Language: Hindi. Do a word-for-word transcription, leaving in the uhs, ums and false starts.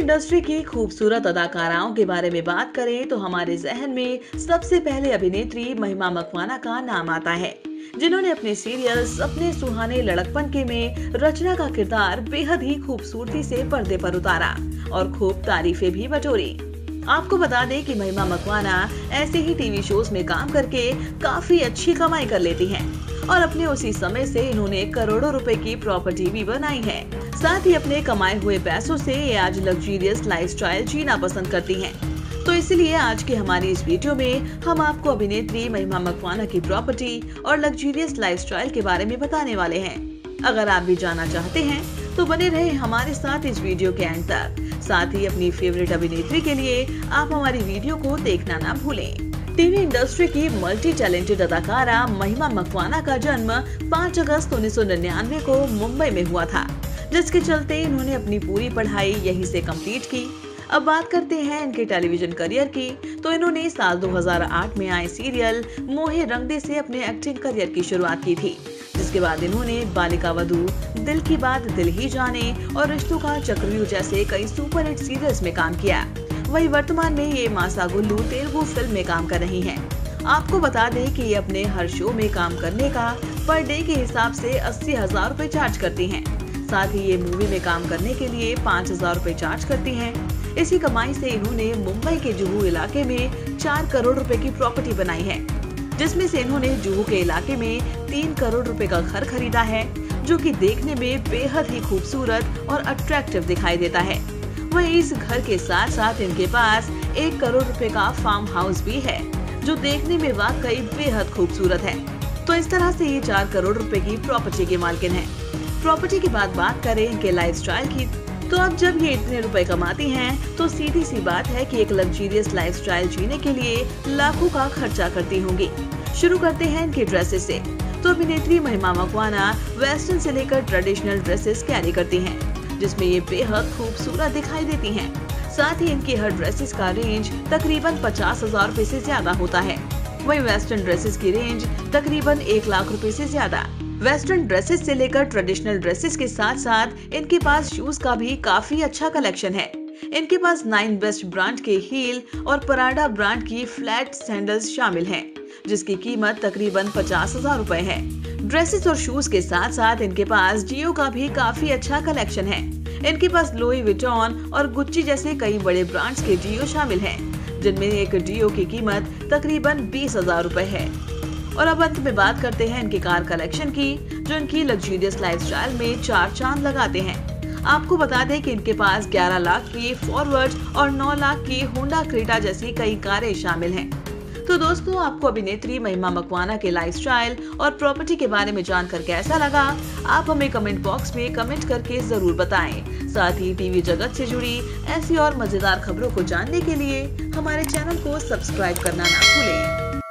इंडस्ट्री की खूबसूरत अदाकाराओं के बारे में बात करें तो हमारे जहन में सबसे पहले अभिनेत्री महिमा मकवाना का नाम आता है, जिन्होंने अपने सीरियल्स अपने सुहाने लड़कपन के में रचना का किरदार बेहद ही खूबसूरती से पर्दे पर उतारा और खूब तारीफें भी बटोरी। आपको बता दें कि महिमा मकवाना ऐसे ही टीवी शोज में काम करके काफी अच्छी कमाई कर लेती हैं और अपने उसी समय से इन्होंने करोड़ों रुपए की प्रॉपर्टी भी बनाई है। साथ ही अपने कमाए हुए पैसों से ये आज लग्जरियस लाइफस्टाइल जीना पसंद करती हैं। तो इसलिए आज की हमारी इस वीडियो में हम आपको अभिनेत्री महिमा मकवाना की प्रॉपर्टी और लग्जरियस लाइफस्टाइल के बारे में बताने वाले हैं। अगर आप भी जानना चाहते हैं तो बने रहे हमारे साथ इस वीडियो के अंत तक। साथ ही अपनी फेवरेट अभिनेत्री के लिए आप हमारी वीडियो को देखना ना भूलें। टीवी इंडस्ट्री की मल्टी टैलेंटेड अदाकारा महिमा मकवाना का जन्म पाँच अगस्त उन्नीस सौ निन्यानवे को मुंबई में हुआ था, जिसके चलते इन्होंने अपनी पूरी पढ़ाई यहीं से कंप्लीट की। अब बात करते हैं इनके टेलीविजन करियर की, तो इन्होंने साल दो हज़ार आठ में आए सीरियल मोहे रंग दे से अपने एक्टिंग करियर की शुरुआत की थी, जिसके बाद इन्होंने बालिका वधू, दिल की बात दिल ही जाने और रिश्तों का चक्रव्यूह जैसे कई सुपरहिट सीरियल्स में काम किया। वही वर्तमान में ये मासा गुल्लू तेलुगु फिल्म में काम कर रही हैं। आपको बता दें कि ये अपने हर शो में काम करने का पर डे के हिसाब से अस्सी हजार रूपए चार्ज करती हैं। साथ ही ये मूवी में काम करने के लिए पाँच हजार रूपए चार्ज करती हैं। इसी कमाई से इन्होंने मुंबई के जुहू इलाके में चार करोड़ रुपए की प्रॉपर्टी बनाई है, जिसमें से इन्होंने जुहू के इलाके में तीन करोड़ रुपए का घर खरीदा है, जो कि देखने में बेहद ही खूबसूरत और अट्रैक्टिव दिखाई देता है। वहीं इस घर के साथ साथ इनके पास एक करोड़ रुपए का फार्म हाउस भी है, जो देखने में वाकई बेहद खूबसूरत है। तो इस तरह से ये चार करोड़ रुपए की प्रॉपर्टी के मालकिन है। प्रॉपर्टी के बाद बात करें इनके लाइफस्टाइल की, तो अब जब ये इतने रुपए कमाती हैं, तो सीधी सी बात है कि एक लग्जरियस लाइफस्टाइल जीने के लिए लाखों का खर्चा करती होंगी। शुरू करते हैं इनके ड्रेसेस से। तो अभिनेत्री महिमा मकवाना वेस्टर्न से लेकर ट्रेडिशनल ड्रेसेस कैरी करती हैं, जिसमें ये बेहद खूबसूरत दिखाई देती हैं। साथ ही इनकी हर ड्रेसेस का रेंज तकरीबन पचास हजार रूपए से ज्यादा होता है। वहीं वेस्टर्न ड्रेसेस की रेंज तकरीबन एक लाख रुपए से ज्यादा। वेस्टर्न ड्रेसेस से लेकर ट्रेडिशनल ड्रेसेस के साथ साथ इनके पास शूज का भी काफी अच्छा कलेक्शन है। इनके पास नाइन बेस्ट ब्रांड के हील और पराडा ब्रांड की फ्लैट सैंडल्स शामिल हैं, जिसकी कीमत तकरीबन पचास हजार रूपए है। ड्रेसेस और शूज के साथ साथ इनके पास डियो का भी काफी अच्छा कलेक्शन है। इनके पास लुई विटॉन और गुच्ची जैसे कई बड़े ब्रांड्स के डियो शामिल हैं, जिनमें एक डियो की कीमत तकरीबन बीस हजार रूपए है। और अब अंत में बात करते हैं इनके कार कलेक्शन की, जो इनकी लग्जरियस लाइफस्टाइल में चार चांद लगाते हैं। आपको बता दें कि इनके पास ग्यारह लाख की फॉरवर्ड और नौ लाख की होंडा क्रेटा जैसी कई कारें शामिल हैं। तो दोस्तों, आपको अभिनेत्री महिमा मकवाना के लाइफस्टाइल और प्रॉपर्टी के बारे में जानकर कैसा लगा? आप हमें कमेंट बॉक्स में कमेंट करके जरूर बताएं। साथ ही टीवी जगत से जुड़ी ऐसी और मजेदार खबरों को जानने के लिए हमारे चैनल को सब्सक्राइब करना ना भूलें।